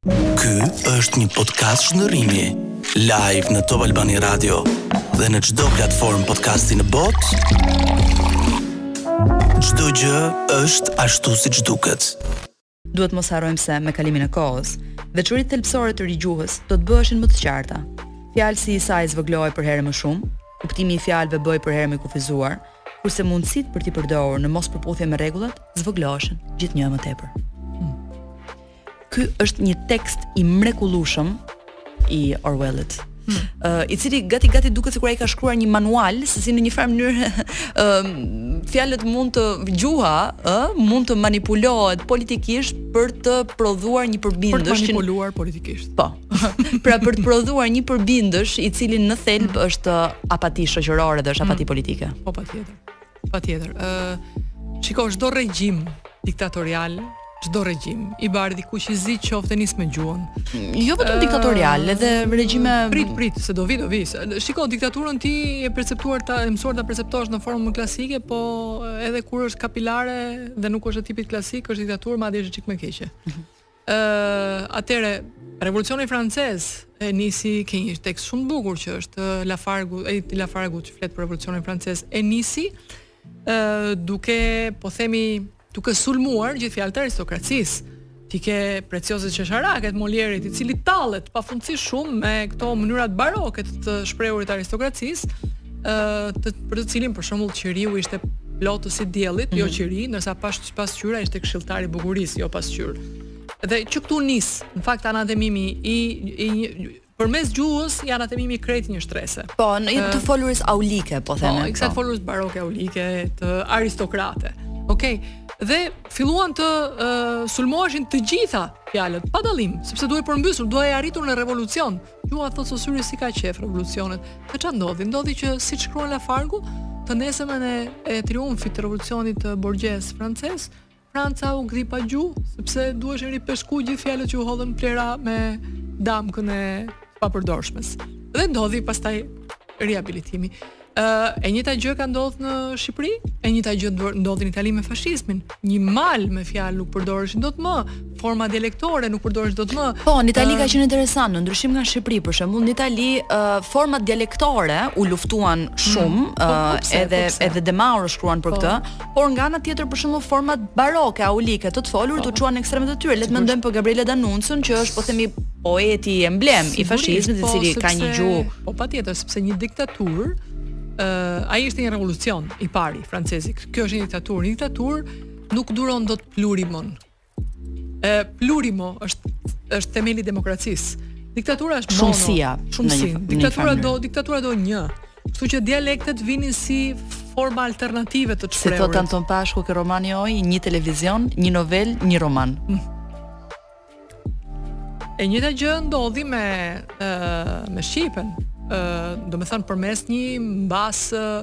Ky është një podcast shndërrimi, live në Top Albani Radio dhe në çdo platformë podcasti në botë. Çdo gjë është ashtu siç duket. Duhet mos harrojmë se me kalimin e kohës, veçoritë thelbësore të rigjuhës do të bëheshin më të qarta. Fjalë si i saj zvoglohej për herë më shumë, kuptimi i fjalëve bëhej për herë më kufizuar, kurse mundësitë për t'i përdorur në mos përputhje me rregullat zvogloheshin gjithnjë më tepër. Ky është një tekst i mrekullueshëm i Orwellit. I cili gati duket sikur ai ka shkruar një manual se si në një farë mënyrë fjalët mund të manipulohet politikisht për të prodhuar një përbindësh, për të manipuluar politikisht. Po. Pra për të prodhuar një përbindësh i cili në thelb është apati shoqërore dhe është apati politike. Po patjetër. Shiko, çdo regjim diktatorial, çdo regjim i bardh i kuqizi qoftë nis me gjuhën. Jo vetëm diktatorial, edhe regjime prit se do vi. Shiko, diktaturën ti e perceptuar mësuar ta perceptosh në formën klasike, po edhe kur është kapilare dhe nuk është e tipit klasik, është diktaturë, madje është çik më keqe. Atëre revolucioni francez e nisi ke një tekst shumë bukur që është Lafargu që flet për revolucionin francez, e nisi duke sulmuar gjithë fjalët e aristokracisë. Ti ke Precioset Qesharaket, Molierit, i cili tallet pafundësisht shumë me këto mënyrat baroke të shprehurit të aristokracisë, për të cilin për shembull qiriu ishte plotës i diellit, jo qiri, ndërsa pas qyra ishte këshilltari i bukurisë, jo pasqyrë. Dhe që këtu nis, në fakt anatemimi përmes gjuhës janë anatemimi krejt një shtrese. Po, në të foluris aulike, po theme. Po, kësaj foluris baroke aulike, të aristokrate. Okej. Dhe filluan të sulmoheshin të gjitha fjalët pa dallim, sepse duhej përmbysur, duhej arritur në revolucion. Gjuha thotë Sosyri si ka qef revolucionet. Dhe ç'a ndodhi? Ndodhi që siç shkruan Lafargu, të nesërmen e triumfit të revolucionit të Borges francez, Franca u gri pa gjuhë, sepse duheshin ripeshku gjithë fjalët që u hodhën plera me damkën e papërdorshmes. Dhe ndodhi pastaj riabilitimi. E njëjta gjë ka ndodhur në Shqipëri, e njëjta gjë ndodhi në Itali me fashizmin. Një mal me fjalë nuk përdoreshin dot më, forma dialektore nuk përdoreshin dot më. Po, në Itali ka qenë interesant, në ndryshim nga Shqipëri, për shembull, në Itali format dialektore u luftuan shumë, edhe De Mauro shkruan për këtë, por nga ana tjetër për shembull format baroke, aulike të folurit u çuan ekstremet e tyre. Le të mendojmë për Gabriele D'Annunzion, që është po themi poeti emblem i fashizmit, i cili ka një gjuhë. Po patjetër, sepse një diktaturë ai ishte një revolucion i pari francezi. Kjo është një diktaturë. Një diktaturë nuk duron dot plurimon. Plurimo është themeli i demokracisë. Diktatura është shumësi. Diktatura do një. Kështu që dialektet vinin si forma alternative të shprehurit. Si thot Anton Pashku ke romani oj, një televizion, një novel, një roman. E njëjta gjë ndodhi me Shqipen. Do me thënë përmes një mbas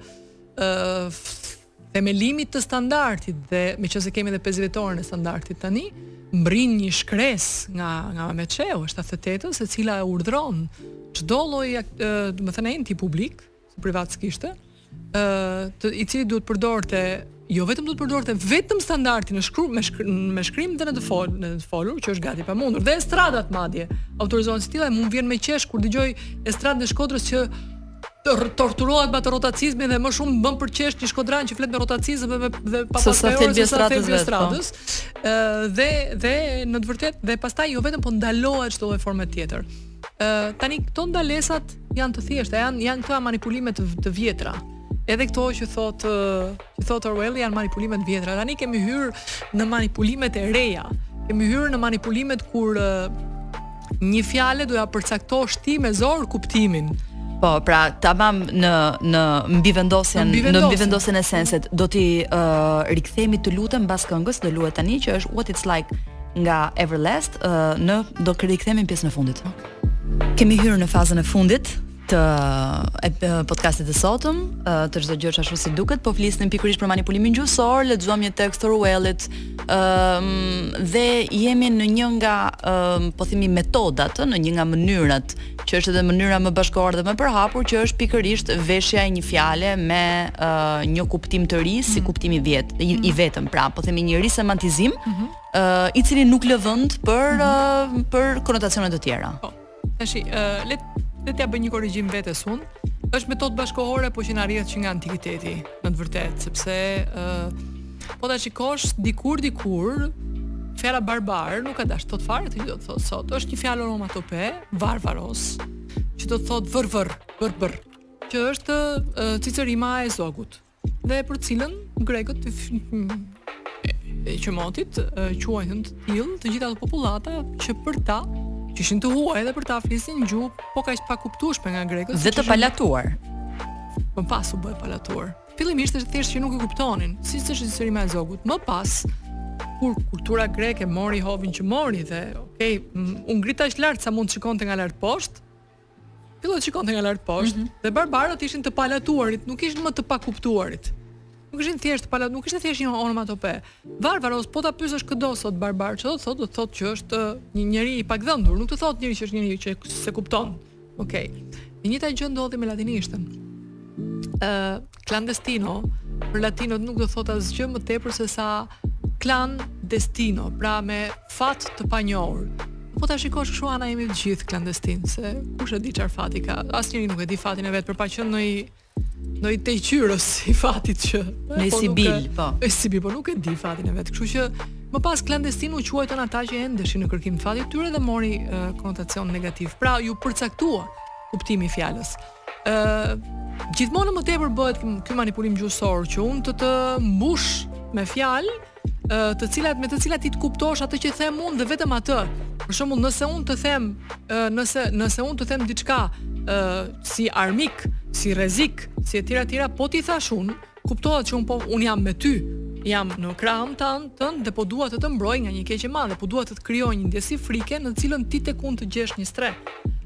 themelimit të standartit dhe me që se kemi dhe 5 vjetorën e standartit tani, mbrin një shkres nga Meçeu, 78-ës, e cila e urdhron çdo lloj do me thënë enti publik, privat s'kishte, i cili duhet përdorte jo vetëm duhet përdorte vetëm standardin me shkrim dhe në të folur, që është gati pamundur. Dhe estradat madje autorizohen si tilla, mund vjen me qesh kur dëgjoj estradën e Shkodrës që torturohet me rotacizmin dhe më shumë bën për qesh një shkodran që flet me rotacizëm dhe pa pasojë estradës. Dhe në të vërtetë dhe pastaj jo vetëm po ndalohet çdo lloj forme tjetër. Tani këto ndalesat janë të thjeshta, janë këto manipulime të vjetra. Edhe këto që thot Orwell janë manipulimet vjetra. Tani kemi hyrë në manipulimet e reja. Kemi hyrë në manipulimet kur një fjalë do ja përcaktosh ti me zor kuptimin. Po, pra tamam në mbivendosjen e senset. Do t'i rikthehemi të lutem mbas këngës, do luhet tani që është What It's Like nga Everlast, do rikthehemi në pjesën e fundit. Kemi hyrë në fazën e fundit të podcastit të sotëm, të çdo gjë ashtu si duket, po flisnim pikërisht për manipulimin gjuhësor, lexuam një tekst të Orwellit, dhe jemi në një nga po themi metodat, në një nga mënyrat që është edhe mënyra më bashkëkohore dhe më përhapur, që është pikërisht veshja e një fjale me një kuptim të ri si kuptimi i vetëm, pra po themi një risemantizim, i cili nuk lë vend për konotacione të tjera. Po. Tashi, le t'ja bëj një korrigjim vetes unë. Është metodë bashkëkohore, po që na rrihet që nga antikiteti, në të vërtetë, sepse po ta shikosh dikur fjala barbar nuk ka dash të fare të do të thotë sot. Është një fjalë onomatope, varvaros, që do të thotë vër, që është cicërima e zogut. Dhe për cilën grekët e qemotit quajnë të tillë të gjitha ato popullata që për ta që ishin të huaj dhe për ta flisin në gjuhë po kaq pa kuptueshme nga grekët dhe të palatuar. Më pas u bë palatuar. Fillimisht është thjesht që nuk e kuptonin, siç është cicërima e zogut. Më pas kur kultura greke mori hovin që mori dhe u ngrita aq lart sa mund të shikonte nga lart poshtë. Filloi të shikonte nga lart poshtë dhe barbarët ishin të palatuarit, nuk ishin më të pakuptuarit. Nuk ishin thjesht nuk ishte thjesht një onomatope. Varvaros, po ta pyesësh këdo sot barbar, çfarë do të thotë që është një njeri i pakdhëndur, nuk të thotë njëri që është njëri që se kupton. Okej. E njëjta gjë ndodhi me latinishtën. Clandestino, për latinot nuk do thotë asgjë më tepër se sa clandestino, pra me fat të panjohur. Po ta shikosh kështu ana jemi të gjithë clandestin, se kush e di çfarë fati ka? Asnjëri nuk e di fatin e vet, për pa qenë në i teqyrës i fatit që në Sibil, po. Sibil, po nuk e di fatin e vet. Kështu që më pas clandestinu quajtën ata që endeshin në kërkim të fatit tyre dhe mori konotacion negativ. Pra ju përcaktua kuptimi i fjalës. Gjithmonë më tepër bëhet ky manipulim gjuhësor që unë të mbush me fjalë me të cilat ti të kuptosh atë që them unë dhe vetëm atë. Për shembull, nëse unë të them nëse unë të them diçka si armik, si rrezik, si etj, po ti thash unë, kuptohet që unë jam me ty, jam në krahun tënd dhe po dua të mbroj nga një keqje e madhe, po dua të krijoj një ndjesi frike në të cilën ti tek unë të gjesh një streh.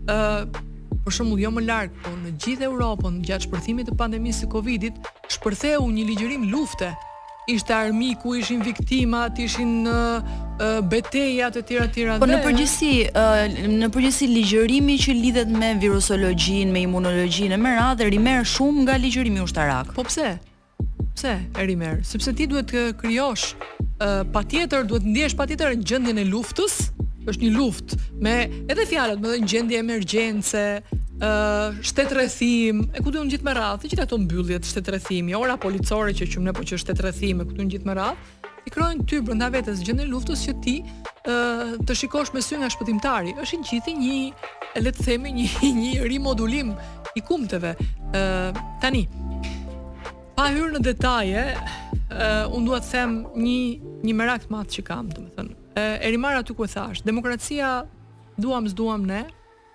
Për shembull, jo më larg, po në gjithë Europën gjatë shpërthimit të pandemisë së Covidit, shpërtheu një ligjërim lufte. Ishte armiku, ishin viktimat, ishin betejat e tjera. Po në përgjithësi ligjërimi që lidhet me virusologjinë, me imunologjinë me radhë rimer shumë nga ligjërimi ushtarak. Po pse? Pse e rimer? Sepse ti duhet të krijosh duhet ndjesh patjetër gjendjen e luftës. Është një luftë me edhe fjalët, me gjendje emergjence, shtetërrethim, e ku duhen gjithë me radhë, të gjitha ato mbylljet, shtetërrethimi, ora policore që qumë ne, po që shtetërrethim, e ku duhen gjithë me radhë, i krojnë ty brenda vetes gjendjen e luftës që ti të shikosh me sy nga shpëtimtari. Është i gjithë një, le të themi, një rimodulim i kumteve. Tani, pa hyrë në detaje, unë dua të them një merak të madh që kam, domethënë. E rimar aty ku e thash, demokracia s'duam ne,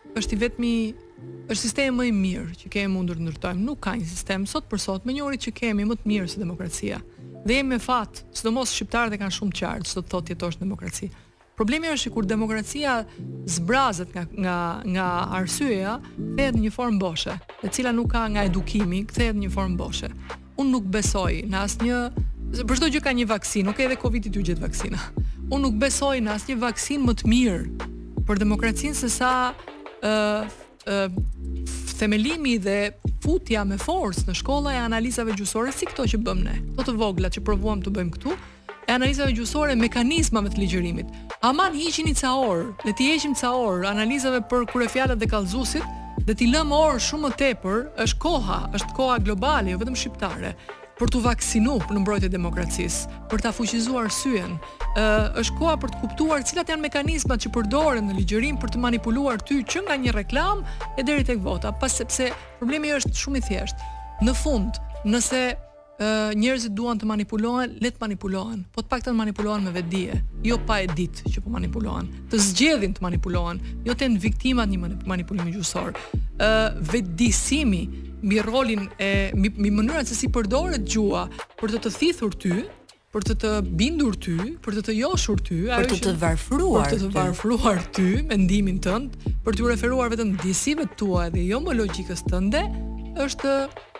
është sistemi më i mirë që kemi mundur të ndërtojmë. Nuk ka një sistem sot për sot me njëri që kemi më të mirë se demokracia. Dhe jemi me fat, sidomos shqiptarët e kanë shumë qartë çdo të thotë jetosh në demokraci. Problemi është që kur demokracia zbrazet nga arsyeja, kthehet në një formë boshe, e cila nuk ka nga edukimi, kthehet në një formë boshe. Unë nuk besoj në asnjë, për çdo gjë ka një vaksinë, edhe Covidi ju gjet vaksina. Unë nuk besoj në asnjë vaksinë më të mirë për demokracinë se sa themelimi dhe futja me forcë në shkolla e analizave gjuhësore si këto që bëjmë ne. Këto të vogla që provuam të bëjmë këtu, e analizave gjuhësore, mekanizmave të ligjërimit. Aman hiqini ca orë, le t'i heqim ca orë analizave për kryefjalët dhe kallëzuesit dhe t'i lëmë orë shumë më tepër, është koha globale, jo vetëm shqiptare, për t'u vaksinuar në mbrojtje e demokracisë, për ta fuqizuar arsyen. Është koha për të kuptuar cilat janë mekanizmat që përdoren në ligjërim për të manipuluar ty që nga një reklam e deri tek vota, sepse problemi është shumë i thjeshtë. Në fund, nëse njerëzit duan të manipulohen, le të manipulohen, po të paktën manipulohen me vetdije, jo pa e ditë që po manipulohen, të zgjedhin të manipulohen, jo të jenë viktimat një manipulimi gjuhësor. Vetëdijsimi mbi rolin mbi mënyrën se si përdoret gjuha për të thithur ty, për të bindur ty, për të joshur ty, për të varfruar ty mendimin tënd, për të referuar vetëm disive tua dhe jo më logjikës tënde, është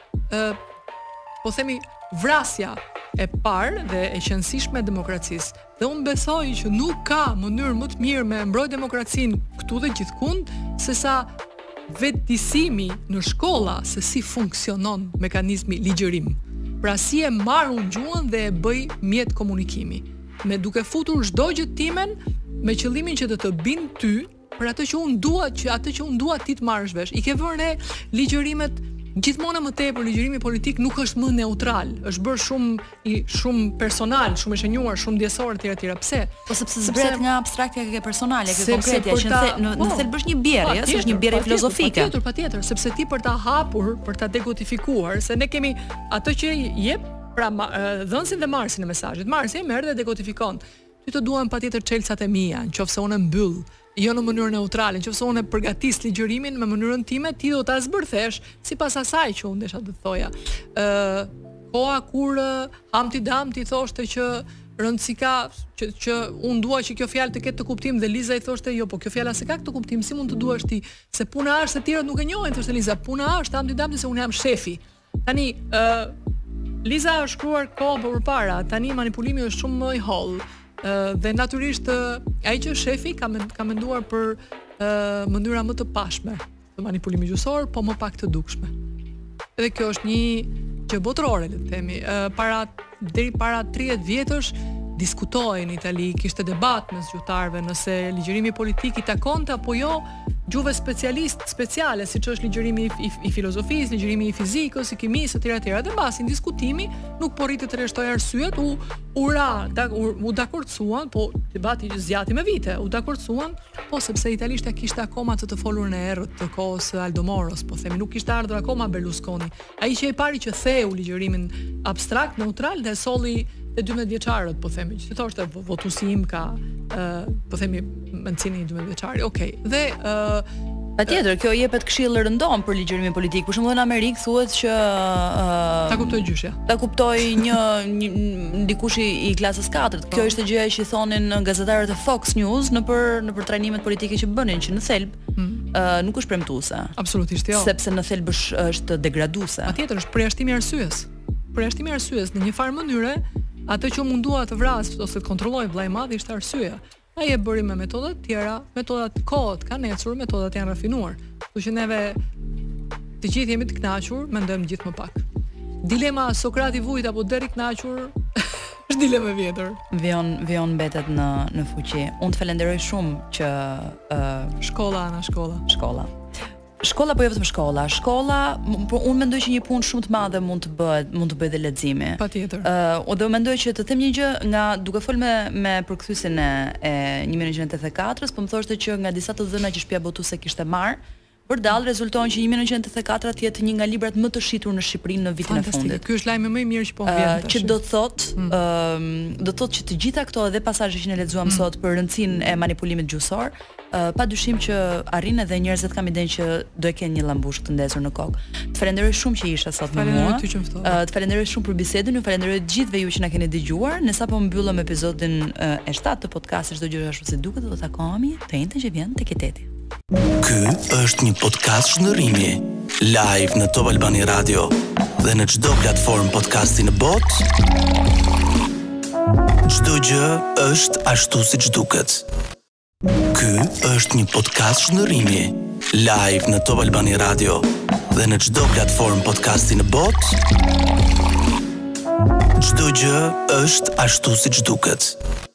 po themi vrasja e parë dhe e qëndësishme e demokracisë. Dhe unë besoj që nuk ka mënyrë më të mirë me mbrojtë demokracinë këtu dhe gjithkund, sesa vetëdisimi në shkolla se si funksionon mekanizmi ligjërim. Pra si e marr unë gjuhën dhe e bëj mjet komunikimi, me duke futur çdo gjë timen me qëllimin që të bind ty për atë që unë dua ti të marrësh vesh. I ke vënë ligjërimet gjithmonë më tepër, ligjërimi politik nuk është më neutral, është bërë shumë personal, shumë e shenjuar, shumë ndjesor etj. Pse? Po sepse zbret nga abstraktja ke personale, ke konkretja, që në thelb është një bjerje, është një bjerje filozofike. Patjetër, sepse ti për ta hapur, për ta dekodifikuar, se ne kemi atë që jep, pra dhënësin dhe marrësin e mesazhit. Marrësi e merr dhe dekodifikon. Ty të duan patjetër çelësat e mia, nëse unë mbyll, jo në mënyrë neutrale, nëse unë përgatis ligjërimin me mënyrën time, ti do ta zbërthesh sipas asaj që unë desha të thoja. Koha kur Hamti Damti thoshte që rëndësi ka që unë dua që kjo fjalë të ketë të kuptim dhe Liza i thoshte jo, po kjo fjala se ka këtë kuptim, si mund të duash ti, se puna është se tjerët nuk e njohin, thoshte Liza, puna është Hamti Damti se unë jam shefi. Tani Liza është shkruar kohë përpara, tani manipulimi është shumë më i holl. Dhe natyrisht ai që është shefi ka menduar për mënyra më të pashme të manipulimit gjyqësor, po më pak të dukshme. Edhe kjo është një gjë botërore, le të themi. Deri para 30 vjetësh diskutohej në Itali, kishte debat mes zgjutarëve nëse ligjërimi politik i takonte apo jo gjuhëve speciale, siç është ligjërimi i filozofisë, ligjërimi i fizikës, i kimisë etj. Dhe mbasi në diskutimi nuk po rritet të rreshtoj arsyet, u dakordsuan, po debati zgjati me vite, u dakordsuan, po sepse italishtja kishte akoma të folur në errët të kohës së Aldo Moros, po themi, nuk kishte ardhur akoma Berlusconi. Ai që i pari që theu ligjërimin abstrakt, neutral dhe solli e 12 vjeçarët, po themi, që thoshte votuesi im ka, po themi, mencinë 12 vjeçari. Okej. Dhe patjetër, kjo jepet këshill rëndom për ligjërimin politik. Për shembull në Amerikë thuhet që ta kuptoi gjyshja. Ta kuptoi një dikush i klasës 4. Kjo ishte gjëja që i thonin gazetarët e Fox News nëpër trajnimet politike që bënin, që në thelb nuk është premtuese. Absolutisht jo. Sepse në thelb është degraduese. Patjetër, është përjashtimi i arsyes. Përjashtimi i arsyes në një farë mënyre, atë që mundua të vras ose të kontrolloj vllai i madh ishte arsyeja. Ai e bëri me metoda të tjera, metodat kohët kanë ecur, metodat janë rafinuar. Kështu që neve të gjithë jemi të kënaqur, mendojmë gjithë më pak. Dilema Sokrati Vujt apo deri kënaqur është dilemë e vjetër. Vion mbetet në fuqi. Unë të falenderoj shumë që shkolla. Shkolla po jo vetëm shkolla. Unë mendoj që një punë shumë të madhe mund të bëhet dhe leximi. Patjetër. Dhe mendoj që të them një gjë nga duke folë me përkthyesin e 1984-s, po më thoshte që nga disa të dhëna që shtëpia botuese kishte marr, përdallë rezulton që 1984 të jetë një nga librat më të shitur në Shqipëri në vitin e fundit. Ky është lajmi më i mirë që po vjen tash. Që do të thotë që të gjitha këto edhe pasazhe që ne lexuam sot për rëndësinë e manipulimit gjyqësor, padyshim që arrin edhe njerëzit kam idenë që do e kenë një llambush të ndezur në kokë. Të falenderoj shumë që isha sot me mua. Të falenderoj shumë për bisedën, ju falenderoj të gjithëve ju që na keni dëgjuar. Ne sapo mbyllëm episodin e 7 të podcastit çdo gjë ashtu si duket, do të takohemi të njëjtën që vjen tek Eteti. Ky është një podcast shëndërimi, live në Top Albani Radio dhe në çdo platformë podcasti në botë. Çdo gjë është ashtu siç duket. Ky është një podcast shëndërimi, live në Top Albani Radio dhe në çdo platformë podcasti në botë. Çdo gjë është ashtu siç duket.